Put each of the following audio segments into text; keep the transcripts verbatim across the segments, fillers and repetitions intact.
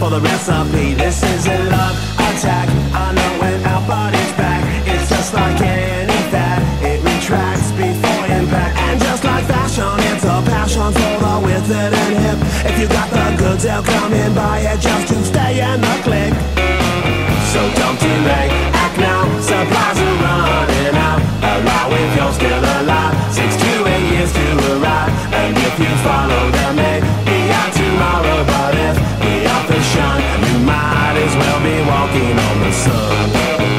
for the recipe. This is a love attack. I know when our body's back. It's just like any fad. It retracts before impact. And just like fashion, it's a passion for the with it and hip. If you got the goods, they'll come in, buy it just to stay in the click. So don't delay, act now. Supplies are running out. Allow if you're still alive. Six to eight years to arrive. And if you follow them, maybe out tomorrow. But if we are the shun, you might as well be walking on the sun.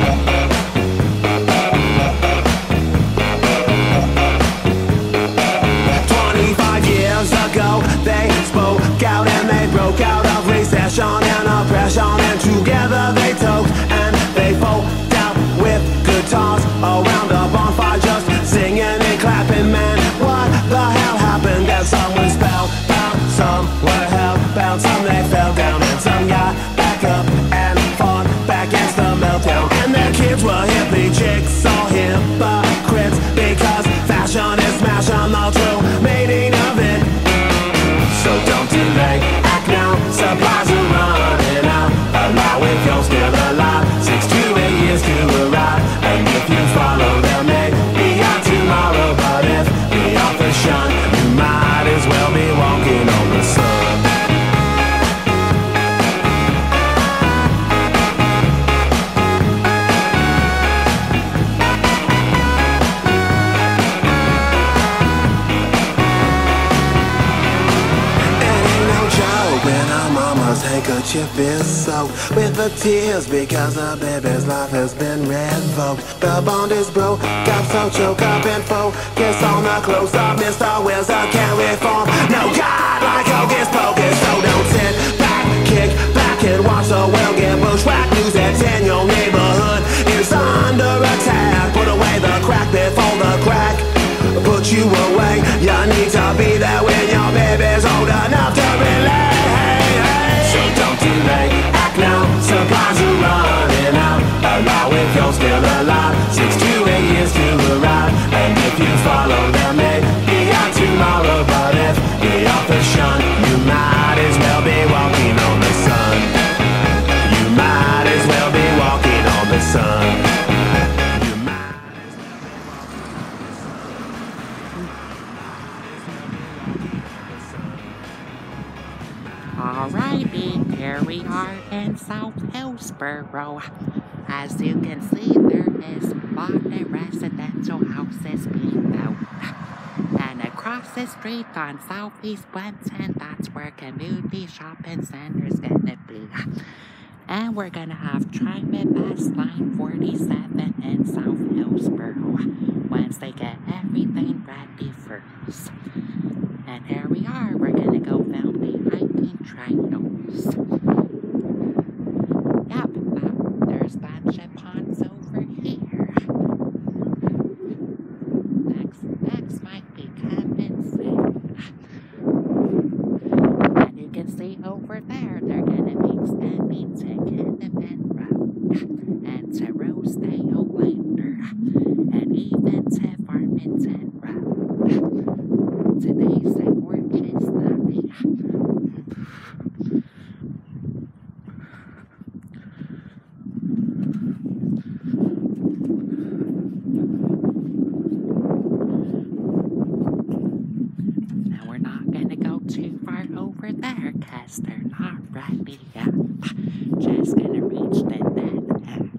Twenty-five years ago, they spoke out and they broke out of recession and oppression, and together they talked and they folk out with guitars around a bonfire, just singing and clapping. Man, what the hell happened? And some were spellbound, some were hellbound, some they fell down, and some got back up and fought back against the meltdown. And their kids were hippie chicks or hypocrites, because fashion is smashing the true meaning of it. So don't delay, act now. Supplies are running out. Allow if you're still alive. Six to eight years to arrive. And if you follow them, maybe out tomorrow. But if we are the shun, you might as well be walking on the sun. Handkerchief is soaked with the tears because the baby's life has been revoked. The bond is broke, got so choke up and focus on the close up. Mister Wizard can't reform. No God like Hocus Pocus. So don't sit back, kick back and watch the world get bushwhacked. News at ten, your neighborhood is under attack. Put away the crack before the crack put you away. You need to be there when your baby's old enough to relate. So don't delay, act now. Supplies are running out. Allow if you're still alive. Six to eight years to arrive. And if you follow them, maybe out tomorrow. But if we are the shun, you might as well be walking on the sun. You might as well be walking on the sun. Alrighty, here we are in South Hillsboro. As you can see, there is a lot of residential houses being built. And across the street on Southeast Blanton, that's where community shopping center's gonna be. And we're gonna have Transit Bus Line forty-seven in South Hillsboro once they get everything ready first. And here we are, we're gonna go film the hiking trails. Yep, uh, there's Batship Ponds over here. Next, next might be coming soon. And you can see over there, they're gonna be extending to Kenneman Road, and to Rosedale later, and even to Farmington Road. Today's a gorgeous day. Now we're not gonna go too far over there because they're not ready yet. Just gonna reach the dead end.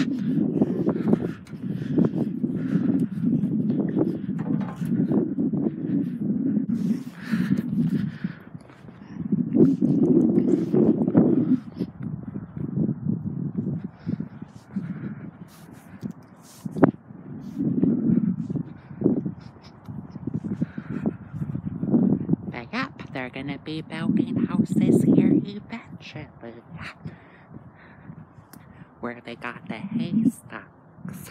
They're gonna be building houses here eventually, where they got the haystacks.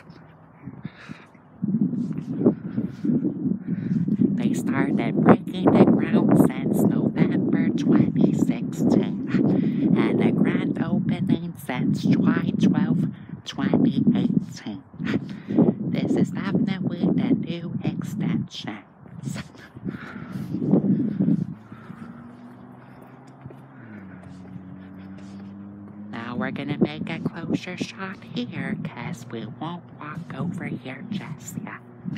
They started breaking the ground since November twenty sixteen, and the grand opening since July twelfth, twenty eighteen. This is definitely the new extensions. Now we're gonna make a closer shot here, cause we won't walk over here just yet.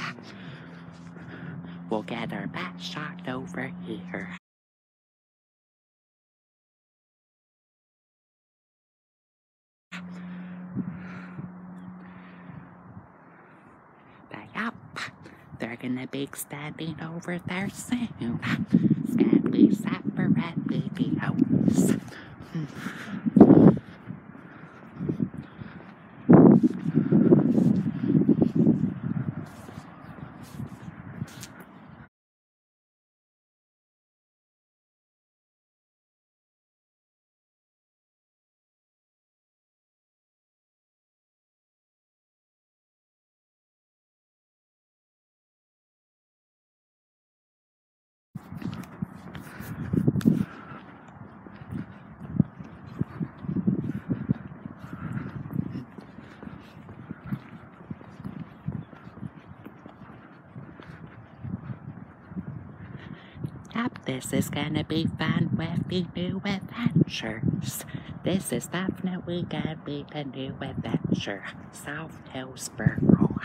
We'll get our best shot over here. But yup, they're gonna be standing over there soon. It's gonna be separate videos. Yep, this is gonna be fun with the new adventures. This is definitely gonna be the new adventure, South Hillsboro.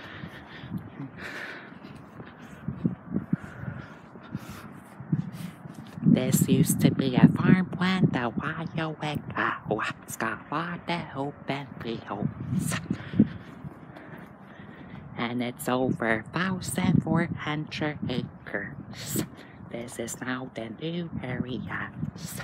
This used to be a farmland a while ago. It's got a lot of open fields. And it's over one thousand four hundred acres. This is now the new areas.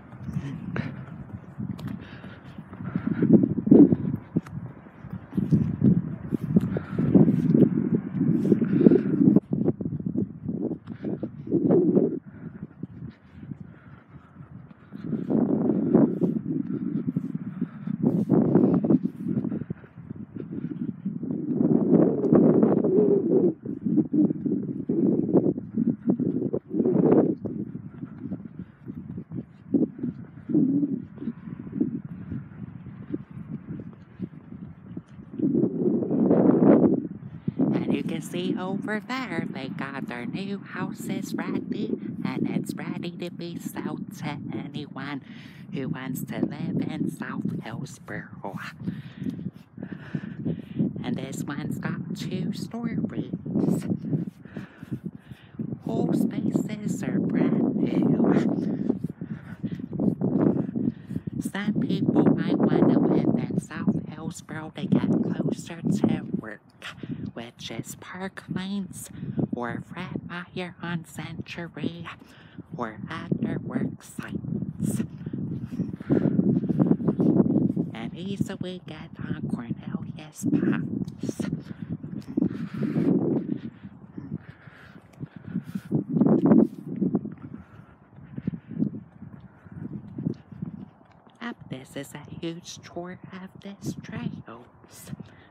You can see over there, they got their new houses ready, and it's ready to be sold to anyone who wants to live in South Hillsboro. And this one's got two stories. Whole spaces are brand new. Some people might want to live in South Hillsboro to get closer to work, which is Park Lanes, or Fred Meyer on Century, or other work sites. And easily get on Cornelius Pass. Up, this is a huge tour of this trails.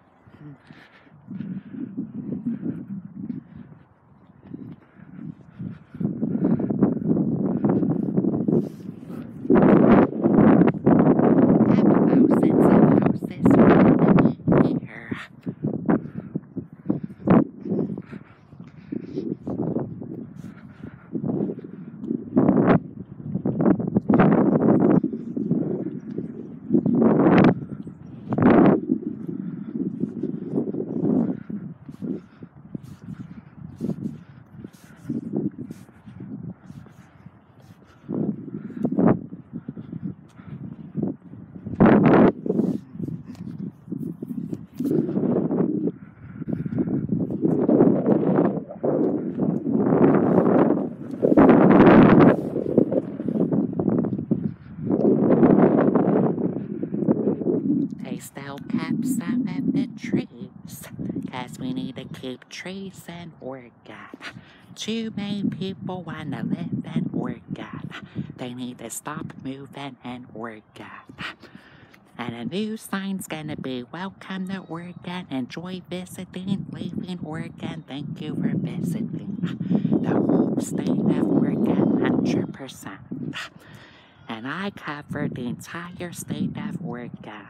They still kept some of the trees, cause we need to keep trees in Oregon. Too many people want to live in Oregon. They need to stop moving in Oregon. And a new sign's gonna be, welcome to Oregon, enjoy visiting, leaving Oregon, thank you for visiting. The whole state of Oregon, one hundred percent. And I covered the entire state of Oregon.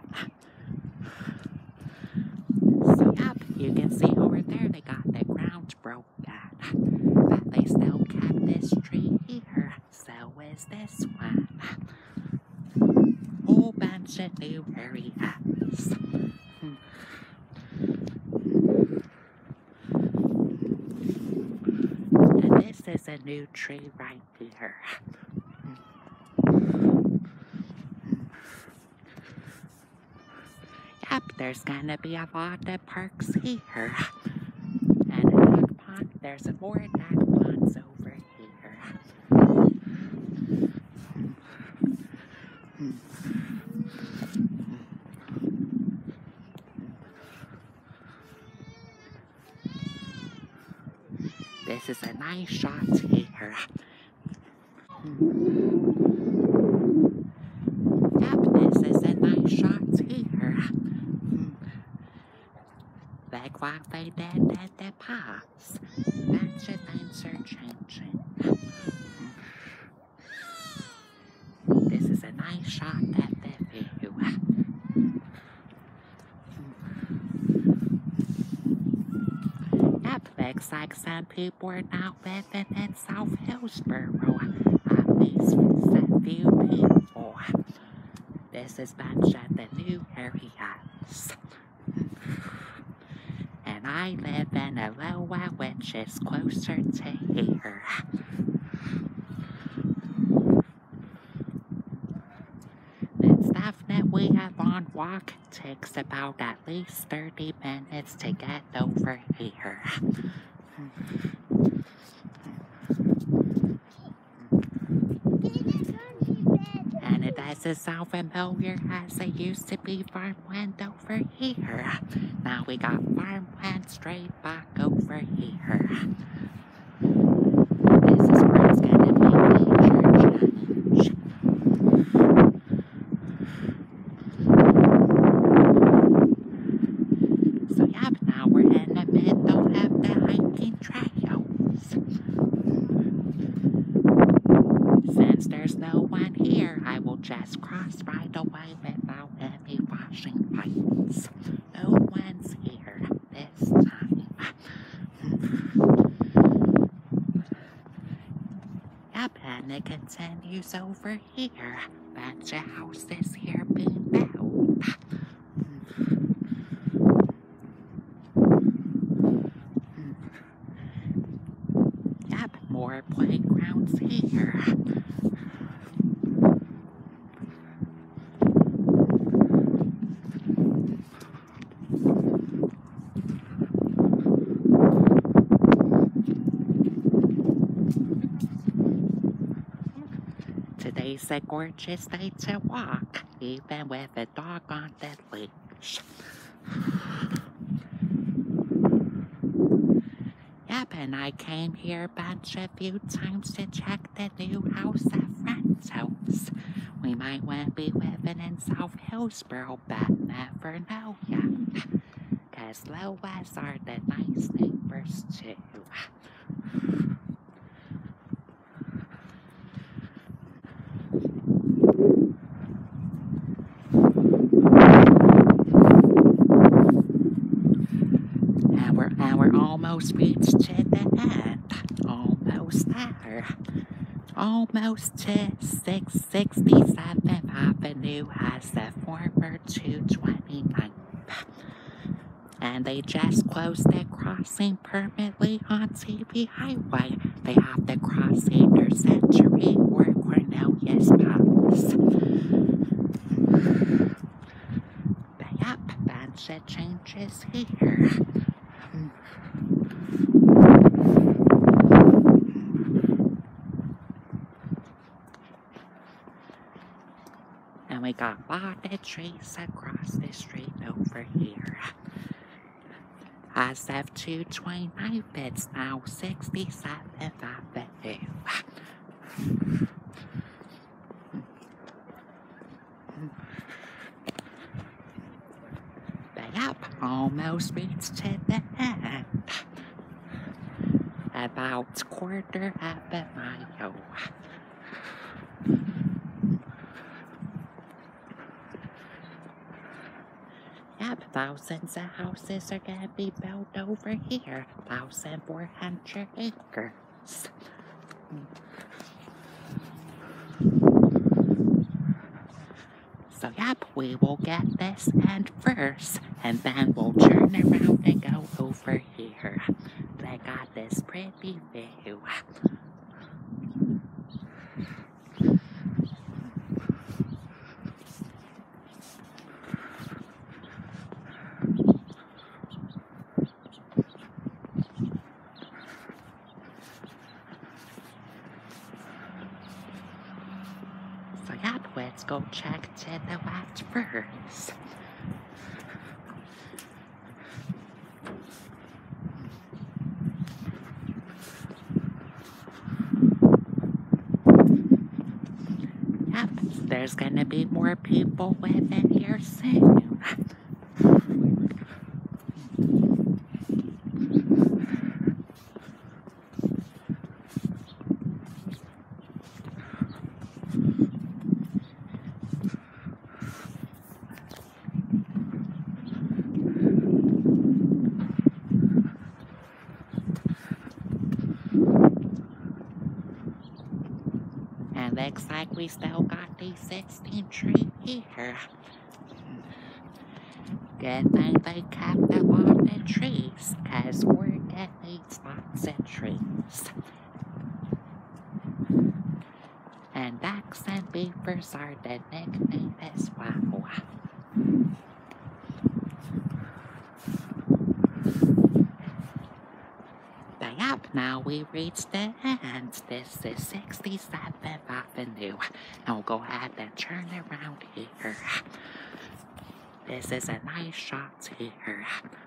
So yep, you can see over there they got the ground broken. But they still kept this tree here. So is this one. Whole bunch bunch of new areas. And this is a new tree right here. Yep, there's gonna be a lot of parks here. And a duck pond, there's more duck ponds over here. This is a nice shot here. Yep, this is a nice shot here. Like what they did at the pass. Bunch of things are changing. This is a nice shot at the view. Yep, looks like some people are now living in South Hillsboro. At least a few people. This is bunch of the new areas. And I live in a lower which is closer to here. It's definitely a long walk. It takes about at least thirty minutes to get over here. And it doesn't sound familiar as it used to be farmland over here. Now we got farmland straight back over here. This is where it's gonna be major change. So yep, now we're in the middle of the hiking trails. Since there's no one here, I will just cross right away without any flashing lights. No one's here this time. Yep, and it continues over here. Bunch of houses here being built. Yep, more playgrounds here. Today's a gorgeous day to walk, even with a dog on the leash. Yep, and I came here a bunch of few times to check the new house at Friend's house. We might want to be living in South Hillsboro, but never know yet. Cause Lowas are the nice neighbors too. And we're, and we're almost reached to the end. Almost there. Almost to six sixty-seventh Avenue as the former two twenty-ninth. And they just closed the crossing permanently on T V Highway. They have to cross either Century or Cornelius Pass. But yep, bunch of changes here. And we got a lot of trees across the street over here. As of two twenty-ninth, it's now sixty-seventh Avenue. But yep, almost reached to the end. About quarter of a mile. Yep, thousands of houses are gonna be built over here. one thousand four hundred acres. So yep, we will get this end first, and then we'll turn around and go over here. They got this pretty view. So yep, let's go check to the left first. Yep, there's gonna be more people living here soon. And looks like we still got the sixteen tree here. Good thing they kept a lot of trees, cause we're getting lots of trees. And ducks and beavers are the nickname as well. But yep, now we reached the end. This is sixty-seventh Avenue. And we'll go ahead and turn around here. This is a nice shot here.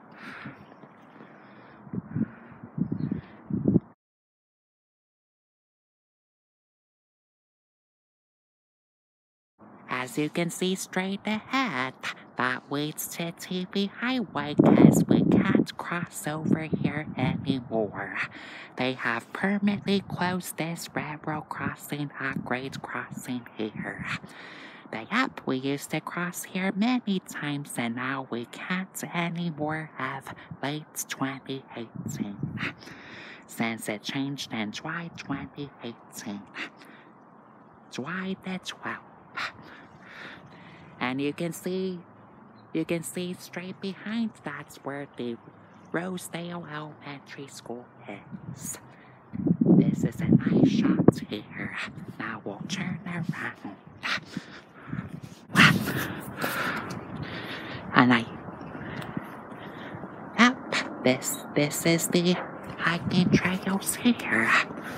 As you can see straight ahead, that leads to T V Highway because we can't cross over here anymore. They have permanently closed this railroad crossing at grade crossing here. But yep, we used to cross here many times and now we can't anymore have late twenty eighteen. Since it changed in July twenty eighteen. July the twelfth. And you can see, you can see straight behind that's where the Rosedale Elementary School is. This is a nice shot here. Now we'll turn around. And I, yep, this, this is the hiking trails here.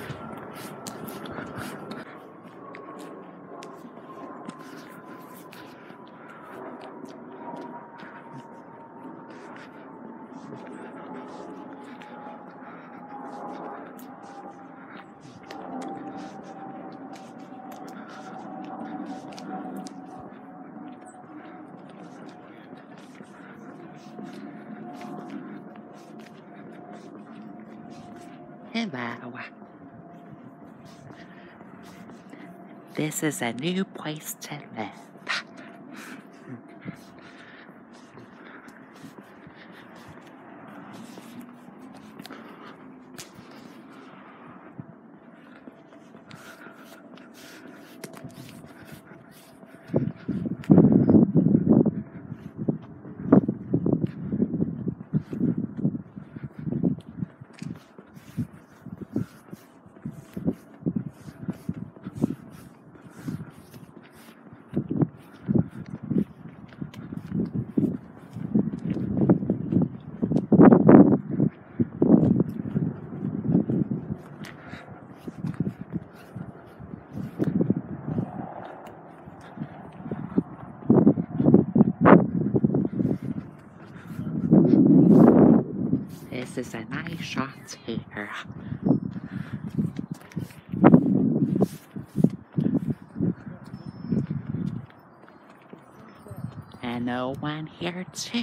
Hello. This is a new place to live. This is a nice shot here. And no one here too.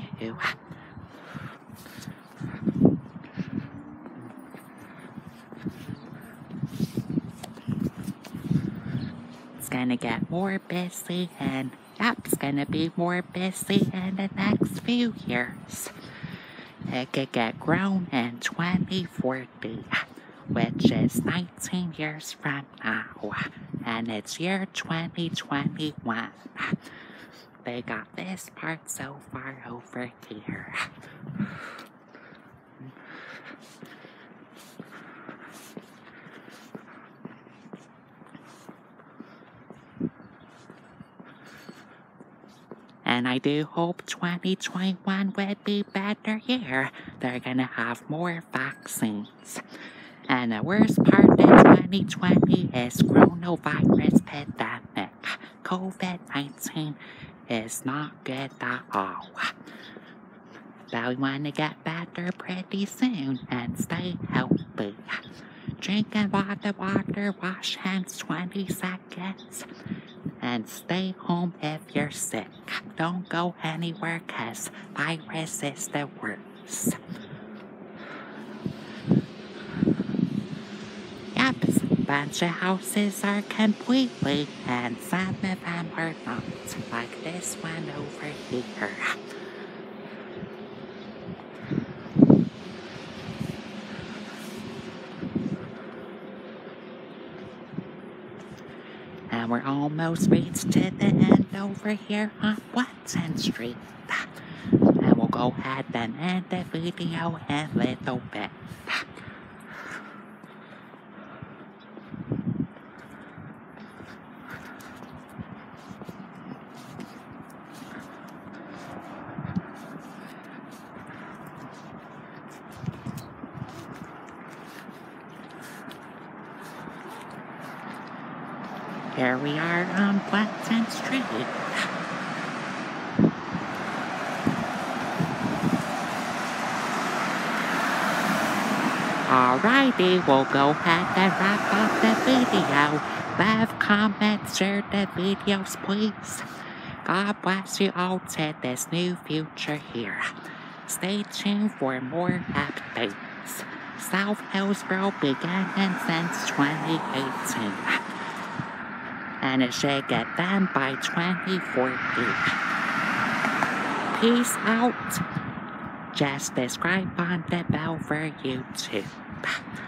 It's gonna get more busy and yep, it's gonna be more busy in the next few years. It could get grown in twenty forty, which is nineteen years from now, and it's year twenty twenty-one. they got this part so far over here. And I do hope twenty twenty-one will be a better year. They're gonna have more vaccines. And the worst part of twenty twenty is coronavirus pandemic. COVID nineteen is not good at all. But we want to get better pretty soon and stay healthy. Drink a lot of water, wash hands twenty seconds. And stay home if you're sick. Don't go anywhere cause virus is the worst. Yep, a bunch of houses are completely and some of them are not. Like this one over here. And we're almost reached to the end over here on Watson Street. And we'll go ahead and end the video in a little bit. Here we are on Watson Street. Alrighty, we'll go ahead and wrap up the video. Leave, comment, share the videos, please. God bless you all to this new future here. Stay tuned for more updates. South Hillsboro beginning since twenty eighteen. And it should get done by twenty forty. Peace out. Just subscribe on the bell for YouTube.